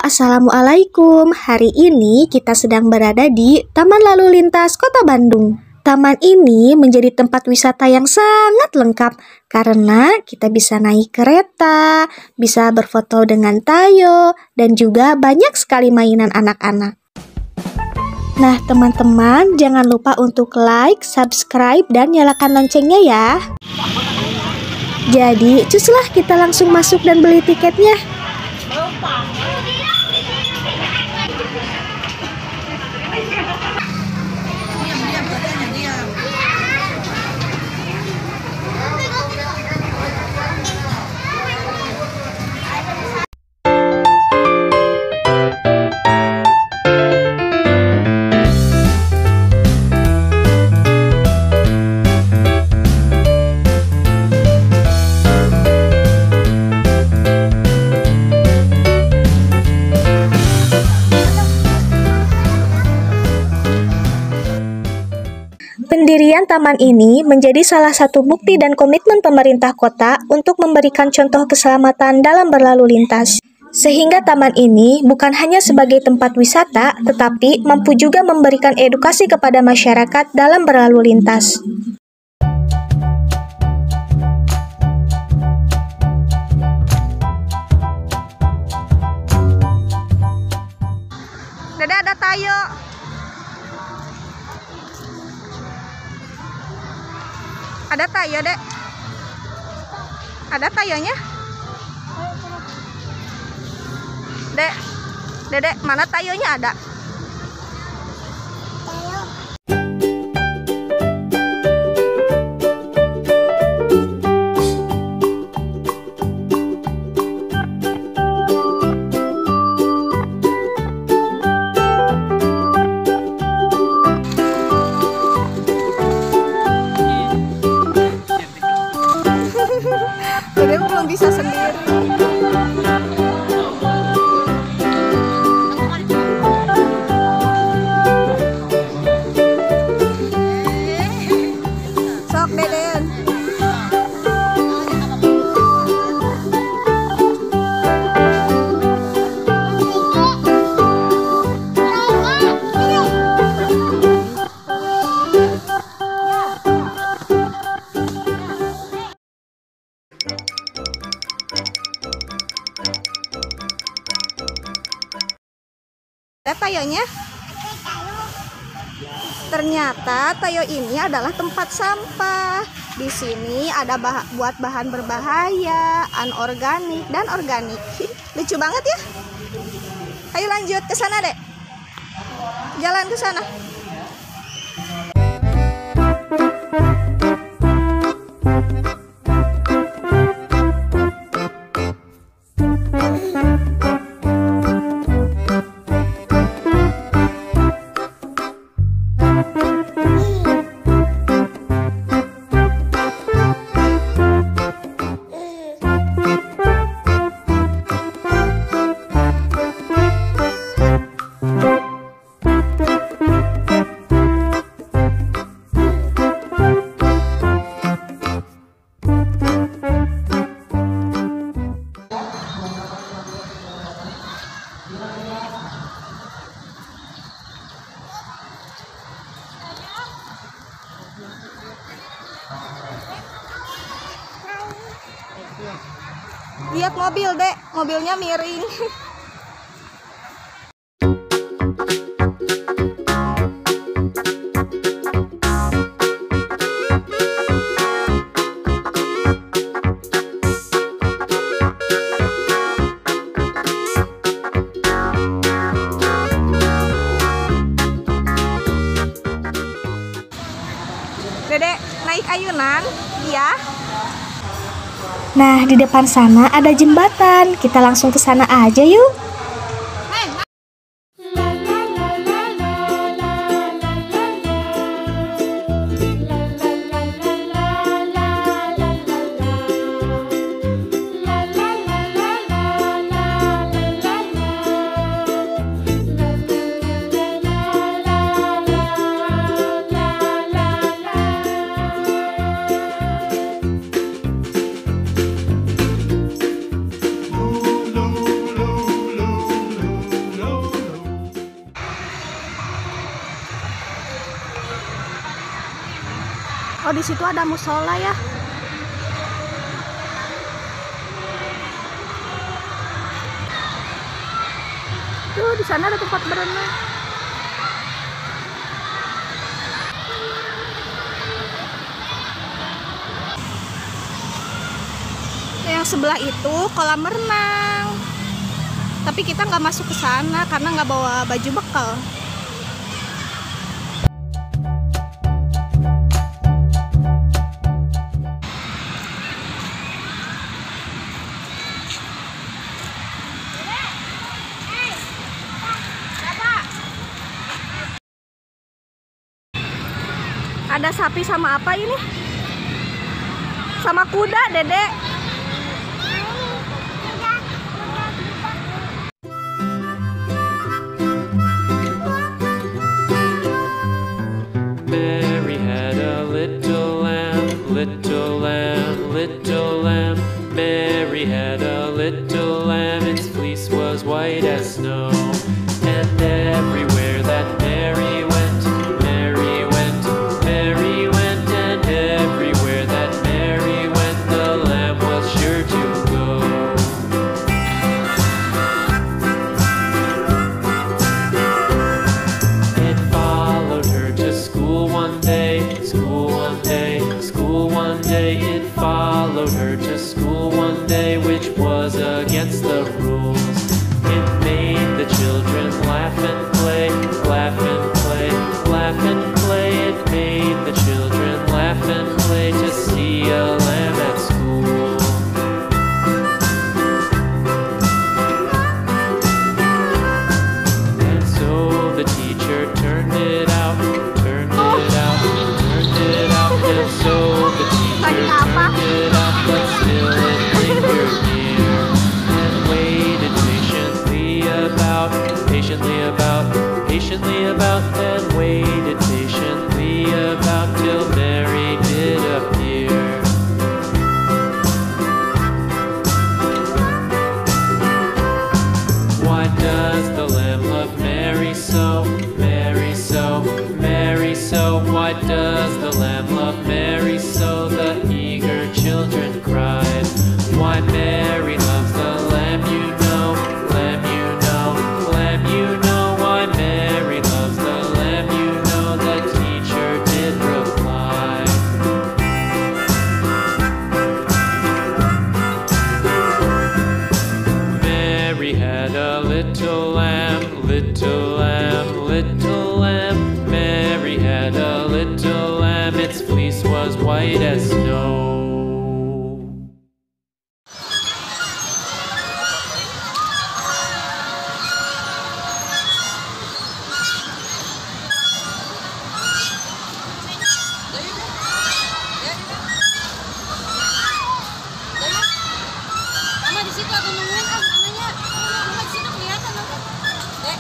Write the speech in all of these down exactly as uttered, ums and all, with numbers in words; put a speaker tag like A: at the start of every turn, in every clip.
A: Assalamualaikum. Hari ini kita sedang berada di Taman Lalu Lintas Kota Bandung. Taman ini menjadi tempat wisata yang sangat lengkap karena kita bisa naik kereta, bisa berfoto dengan tayo, dan juga banyak sekali mainan anak-anak. Nah, teman-teman, jangan lupa untuk like, subscribe, dan nyalakan loncengnya ya. Jadi, cuslah kita langsung masuk dan beli tiketnya. Pendirian taman ini menjadi salah satu bukti dan komitmen pemerintah kota untuk memberikan contoh keselamatan dalam berlalu lintas. Sehingga taman ini bukan hanya sebagai tempat wisata, tetapi mampu juga memberikan edukasi kepada masyarakat dalam berlalu lintas.
B: Dede, ada tayo. Ada tayo, Dek. Ada tayonya? Dek, Dedek, mana tayonya ada? Dede belum bisa sendiri. Sok, Deden. Ada tayonya? Ternyata tayo ini adalah tempat sampah. Di sini ada bah buat bahan berbahaya, anorganik dan organik. Lucu banget ya? Ayo lanjut ke sana, Dek. Jalan ke sana. Lihat mobil, Dek. Mobilnya miring. Dedek, naik ayunan, iya.
A: Nah, di depan sana ada jembatan. Kita langsung ke sana aja yuk.
B: Oh, di situ ada musola ya. Tuh, di sana ada tempat berenang. Yang sebelah itu kolam renang. Tapi kita nggak masuk ke sana karena nggak bawa baju bekal. Ada sapi sama apa ini? Sama kuda, Dedek.
C: Mary had a little lamb, little lamb, little lamb. Mary had a little lamb, its fleece was white as snow. And everywhere that Mary went, Mary went, Mary went, and everywhere that Mary went, the lamb was sure to go. It followed her to school one day, school one day, school one day. It followed her to school one day, which was against the rules. It made the children laugh and play, laugh and play, laugh and play. It made the children laugh and play to see a lamb at school. And so the teacher turned it out, turned it out, turned it out. And so the teacher turned it out, but still it lingered near. And waited patiently about, patiently about, patiently about, and waited patiently about till Mary did appear. Why does the lamb love Mary so, Mary so, Mary so? Why does the lamb love Mary so? The eager children cried. Why Mary loves the lamb, you know, lamb, you know, lamb, you know. Why Mary loves the lamb, you know, the teacher did reply. Mary had a little lamb, little lamb, little lamb. Mary had a little lamb, its fleece was white as snow.
D: Mama di situ atau nungguin ah namanya. Mama di situ kelihatan nanti. Dek.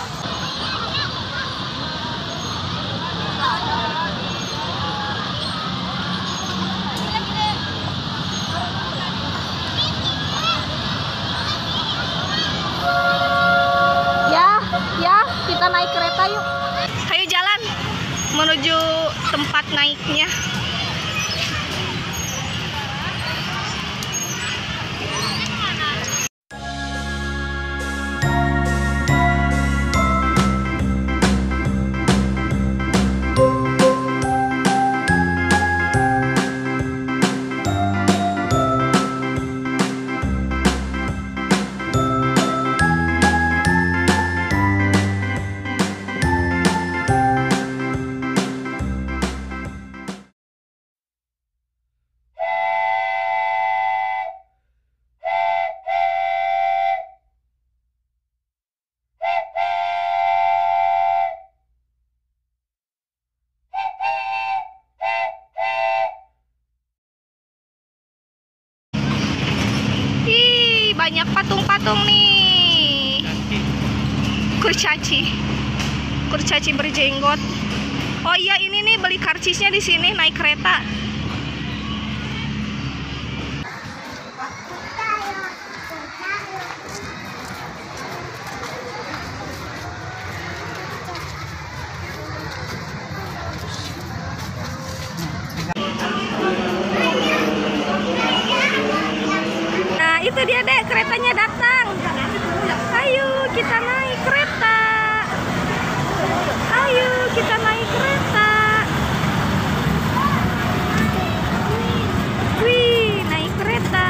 B: Ya, ya, kita naik kereta yuk. Ayo jalan menuju tempat naiknya. Ih, banyak patung-patung nih. Kurcaci. Kurcaci berjenggot. Oh iya, ini nih beli karcisnya di sini naik kereta. itu dia dek, keretanya datang. Ayo kita naik kereta. Ayo kita naik kereta. Wih, naik kereta.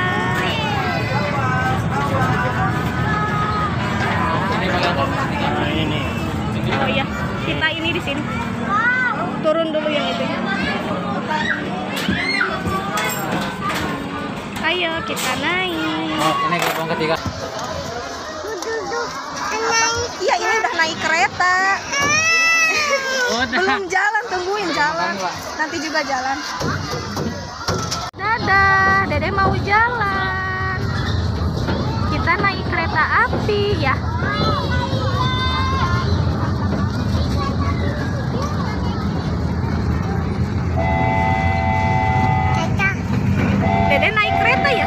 B: Oh iya, kita ini di sini. Turun dulu yang itu. Ayo kita naik.
E: Oh, ini gerbong ketiga.
B: Iya, ini udah naik kereta.
E: Udah.
B: Belum jalan, tungguin jalan. Nanti juga jalan. Dadah, Dede mau jalan. Kita naik kereta api ya. Dede naik kereta ya?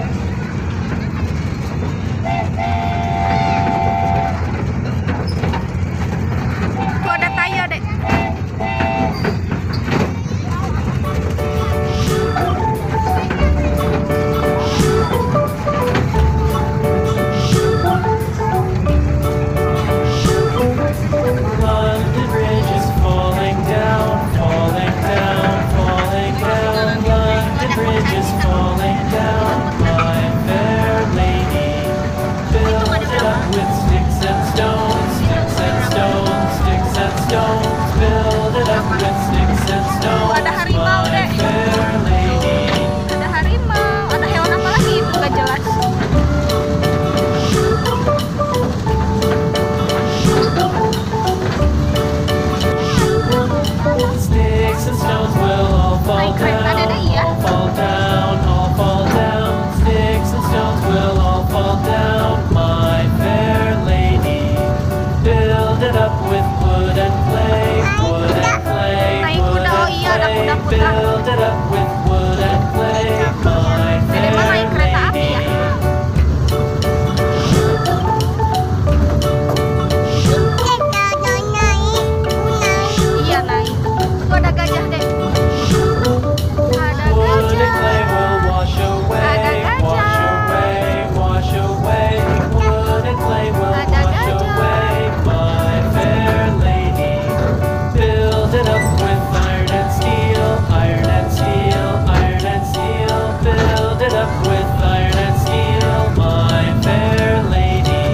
B: Tuh ada Taya, Dek.
C: London Bridge is falling down, falling down, falling down. London Bridge is falling down, my fair lady. Build it up with sticks and stones, sticks and stones, sticks and stones. Build it up with sticks and stones,
B: Ada harimau,
C: my
B: Dek.
C: fair lady.
B: Ada harimau, ada hewan apa lagi itu gak jelas.
C: Sticks and stones will all fall
B: Naik kereta, Dede,
C: down,
B: iya.
C: all fall down, all fall down. Sticks and stones will all fall down, my fair lady. Build it up with wood and clay, wood and clay,
B: Naik
C: wood
B: kuda, oh
C: and
B: iya, ada
C: clay.
B: kuda-kuda.
C: Build it up with wood and clay, my
B: Dede mah naik
C: fair
B: kereta api ya.
C: lady.
B: Iya naik. Tuh ada gajah, Dek. Ada
C: Wood and clay
B: gajah.
C: will wash away,
B: Ada gajah.
C: wash away, wash away. Wood and clay will
B: Ada
C: wash
B: gajah.
C: away, my fair lady. Build it up with iron and steel, iron and steel, iron and steel. Build it up with iron and steel, my fair lady.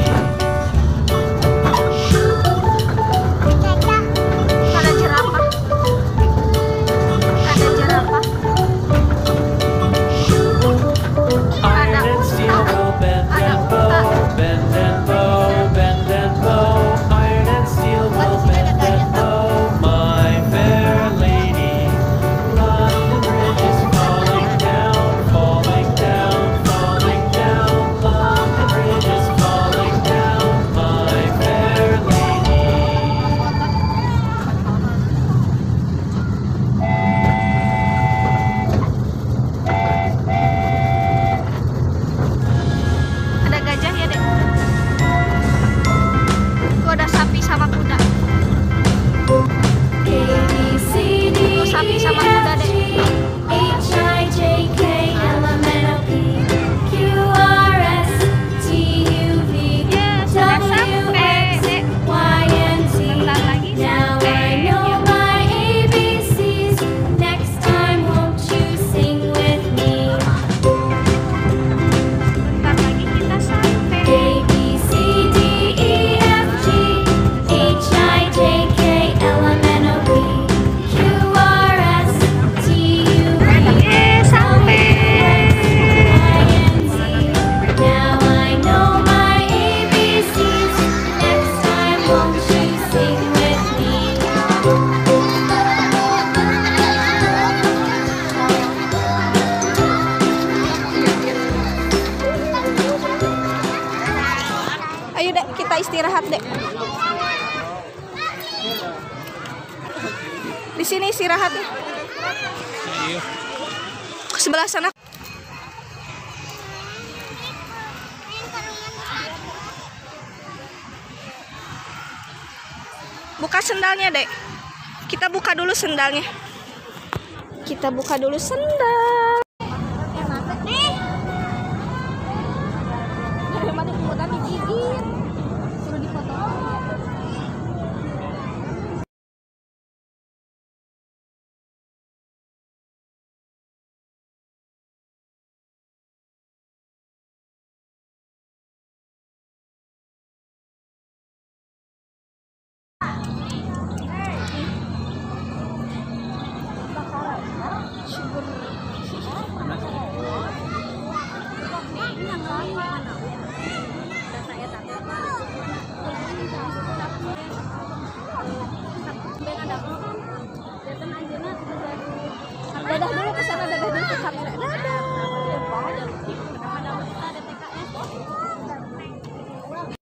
B: Ada jerapah. Ada jerapah.
C: Iron and steel will bend and bow, bend and bow, bend and bow. Iron and steel will bend and bow, my fair lady. London Bridge is falling down, falling down, falling down. London Bridge is falling down, my fair lady.
B: Ada gajah ya, Dek. Tuh ada sapi sama kuda. Tuh sapi sama kuda, Dek. Ya, sudah sampai, Dek. Bentar lagi sampai. Bentar lagi kita sampai. Ye, sampai.
D: Now I know my A B Cs. Next time, won't you sing with me?
B: Ayo, Dek, kita istirahat, Dek. Di sini istirahat ya. Ke sebelah sana. Buka sendalnya, Dek. Kita buka dulu sendalnya. Kita buka dulu sendal.